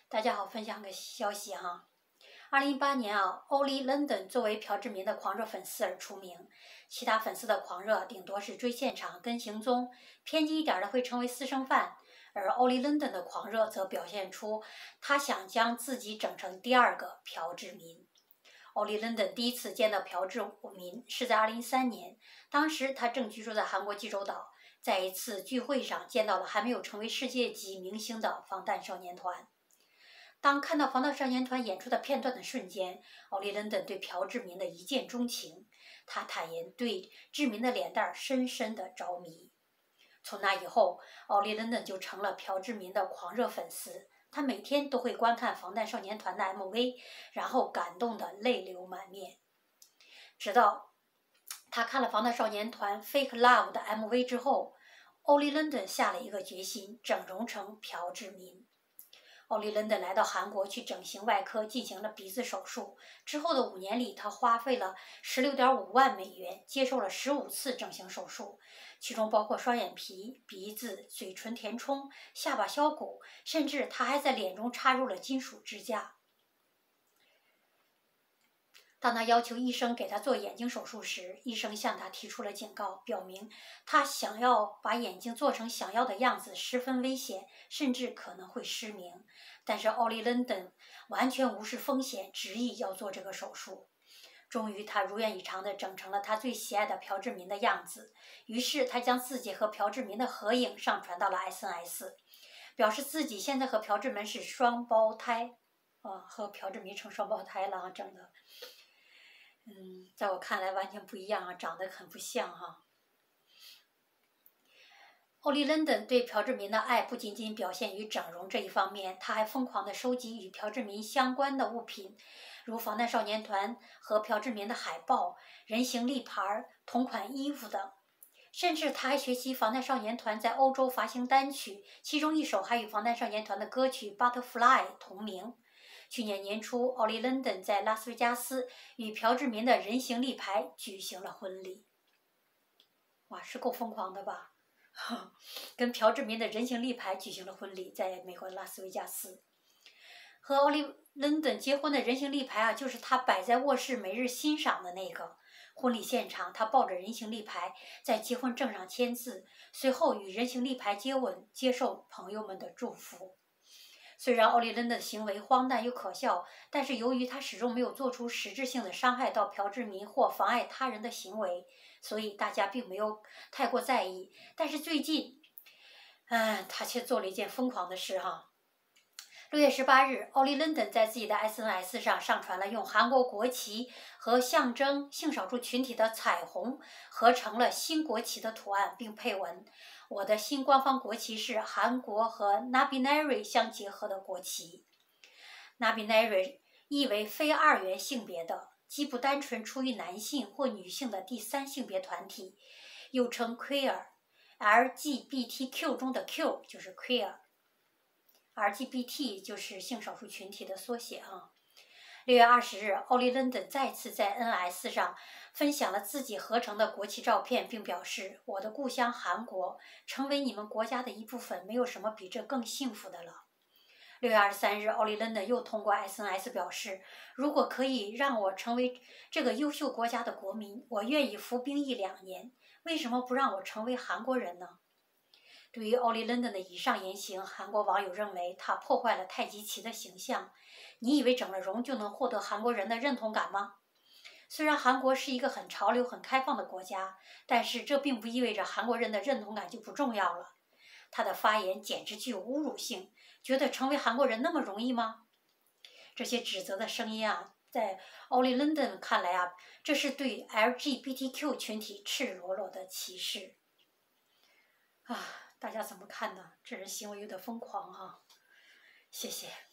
大家好，分享个消息哈。2018年Ollie London 作为朴智明的狂热粉丝而出名，其他粉丝的狂热顶多是追现场、跟行踪，偏激一点的会成为私生饭。而 Ollie London 的狂热则表现出他想将自己整成第二个朴智明。Ollie London 第一次见到朴智明是在2013年，当时他正居住在韩国济州岛，在一次聚会上见到了还没有成为世界级明星的防弹少年团。当看到防弹少年团演出的片段的瞬间，Ollie London 对朴智明的一见钟情。他坦言对智明的脸蛋深深的着迷。从那以后，Ollie London 就成了朴智明的狂热粉丝。他每天都会观看防弹少年团的 MV， 然后感动得泪流满面。直到他看了防弹少年团 Fake Love 的 MV 之后，Ollie London 下了一个决心，整容成朴智明。Ollie London 来到韩国去整形外科进行了鼻子手术，之后的5年里，他花费了16.5万美元，接受了15次整形手术，其中包括双眼皮、鼻子、嘴唇填充、下巴削骨，甚至他还在脸中插入了金属支架。当他要求医生给他做眼睛手术时，医生向他提出了警告，表明他想要把眼睛做成想要的样子十分危险，甚至可能会失明。但是Ollie London完全无视风险，执意要做这个手术。终于，他如愿以偿地整成了他最喜爱的朴智明的样子。于是，他将自己和朴智明的合影上传到了 SNS， 表示自己现在和朴智明是双胞胎。和朴智明成双胞胎了整的。在我看来完全不一样长得很不像Ollie London 对朴智明的爱不仅仅表现于整容这一方面，他还疯狂地收集与朴智明相关的物品，如防弹少年团和朴智明的海报、人形立牌、同款衣服等。甚至他还学习防弹少年团在欧洲发行单曲，其中一首还与防弹少年团的歌曲《Butterfly》同名。去年年初，Ollie London 在拉斯维加斯与朴智明的人形立牌举行了婚礼。哇，是够疯狂的吧？跟朴智明的人形立牌举行了婚礼，在美国拉斯维加斯。和Ollie London结婚的人形立牌就是他摆在卧室每日欣赏的那个。婚礼现场，他抱着人形立牌在结婚证上签字，随后与人形立牌接吻，接受朋友们的祝福。虽然Ollie London的行为荒诞又可笑，但是由于他始终没有做出实质性的伤害到朴智明或妨碍他人的行为，所以大家并没有太过在意。但是最近，他却做了一件疯狂的事6月18日，Ollie London在自己的 SNS 上上传了用韩国国旗和象征性少数群体的彩虹合成了新国旗的图案，并配文：“我的新官方国旗是韩国和 non-binary 相结合的国旗。” non-binary 意为非二元性别的，即不单纯出于男性或女性的第三性别团体，又称 queer。LGBTQ 中的 Q 就是 queer。LGBT 就是性少数群体的缩写6月20日，Ollie London再次在 NS 上分享了自己合成的国旗照片，并表示：“我的故乡韩国成为你们国家的一部分，没有什么比这更幸福的了。”6月23日，Ollie London又通过 SNS 表示：“如果可以让我成为这个优秀国家的国民，我愿意服兵役2年。为什么不让我成为韩国人呢？”对于Ollie London的以上言行，韩国网友认为他破坏了太极旗的形象。你以为整了容就能获得韩国人的认同感吗？虽然韩国是一个很潮流、很开放的国家，但是这并不意味着韩国人的认同感就不重要了。他的发言简直具有侮辱性，觉得成为韩国人那么容易吗？这些指责的声音在Ollie London看来这是对 LGBTQ 群体赤裸裸的歧视。大家怎么看呢？这人行为有点疯狂谢谢。